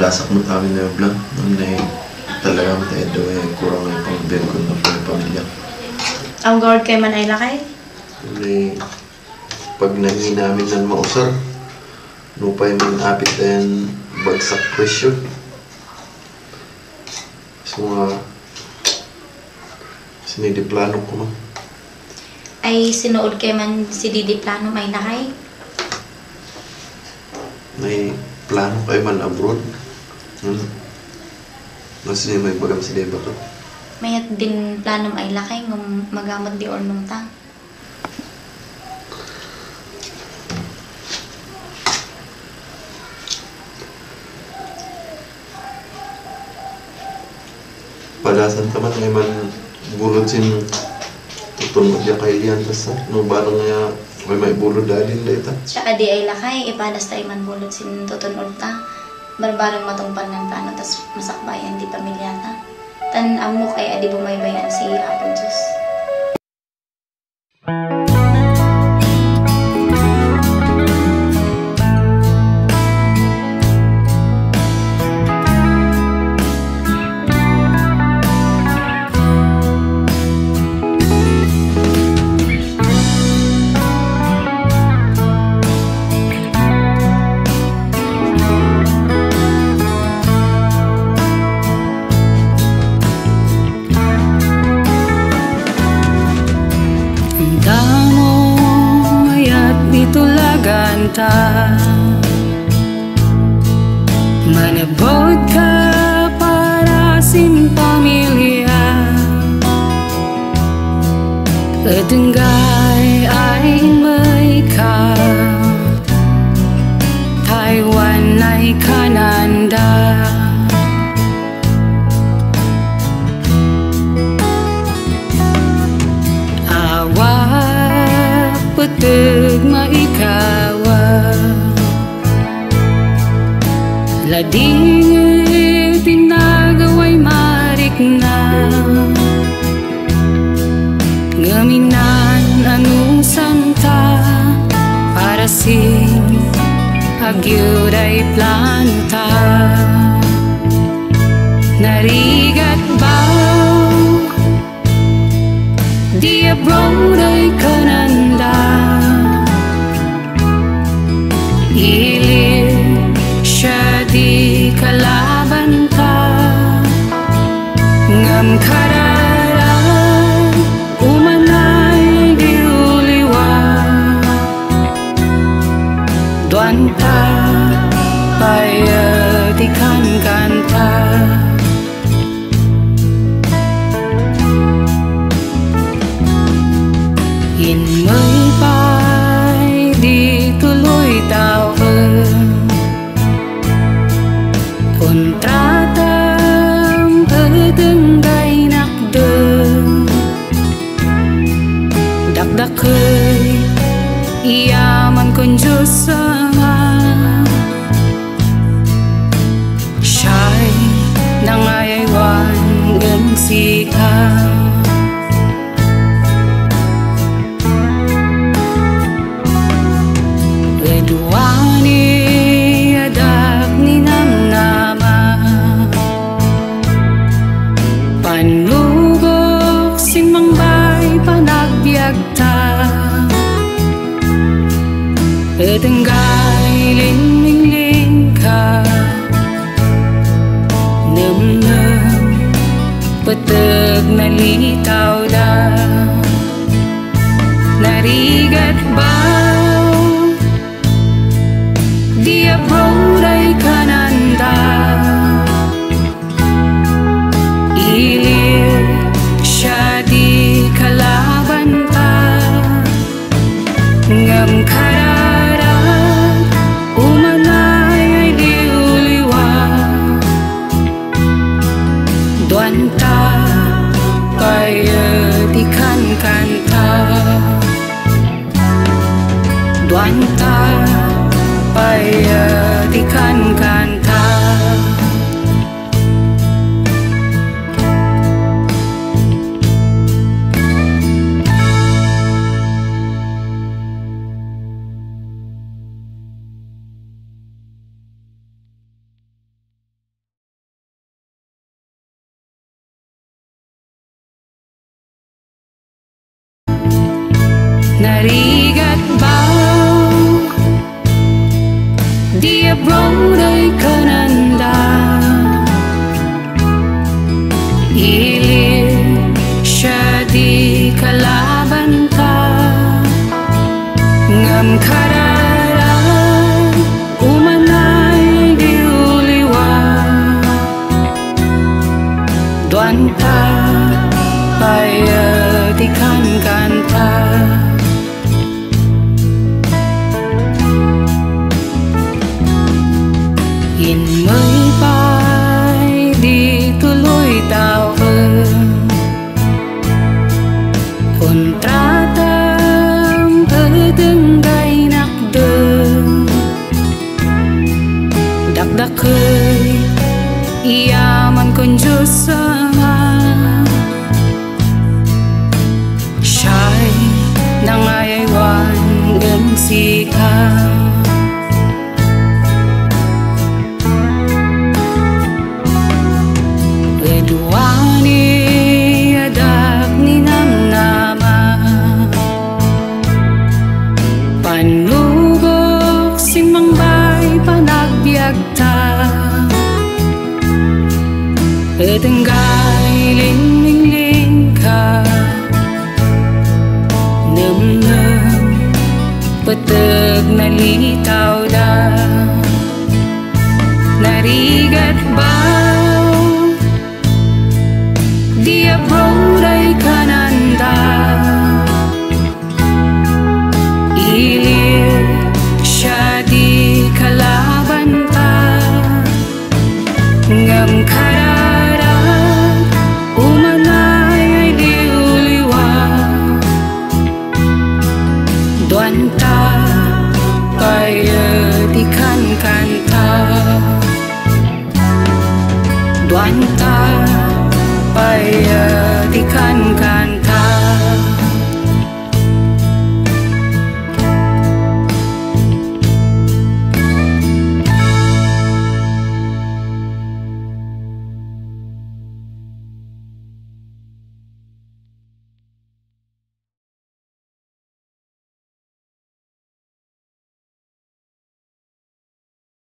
Padasak mo kami na yung vlog. Talagang tayo daw kurang ay pang-bed ko na po yung pamilya. Ang guard kay man ay lakay? Pag nangi namin ng mausar, lupay man apit and bagsak presyo. So sinidiplano ko man. Ay sinuod kay man si Didi Plano may lakay? May plano kayo man abroad. Mas may bagam si Deba to. Mayat din plano ay lakay ng magamot di or nung tang. Padasan ka man ay man bulod sin tutunod niya kay Lian tas no barang nga may bulod dalin data. Siya adi ay lakay ipadas tayo man bulot sin tutunod ta. Barbarang matungpan ng plano tas masakbayan di pamilya ta. Tan amo kay adi bumaybayan si Apo Diyos. Manabot ka para sin pamilya Padenggay ay may ka Taiwan ay kananda Awa peteg maikawa Lading tinagaway marik na Ngaminan anong santa Para sing agyuray planta Narigat baw Di abroad ay kananda Di kalaban ka ngam karara umanay diuliwa duanta payatikan kanta in may pay di tuloy tao kontratang padenggay nakdeng dakdakay iyaman kon Diyos sama siya'y nangayaywan gansika Panlugok sin mangbay panagbiag ta Padenggay ling ka Nam-nam peteg nalitaw da Narigat baw Di abroad ay kananda Ilir siya di kalaban ta Ngam karara umanay ay diuliwa Duanta payatikan kanta Duanta payatikan kanta narigat bau dia bromday kananda ilir siya di kalaban ka ngam karara umanay di uliwa duanta paya di kan-kanta in mới bay đi tuloy tao kontratam tengay nakdeng dakdakay iyaman kon Diyos sama siya'y nangayaywan ng sika panubok simangbay panagbiagta etenggay ling ka nem peteg nalitaw da narigat bau dia broday kananda ilir siya di kalaban ta ngam ka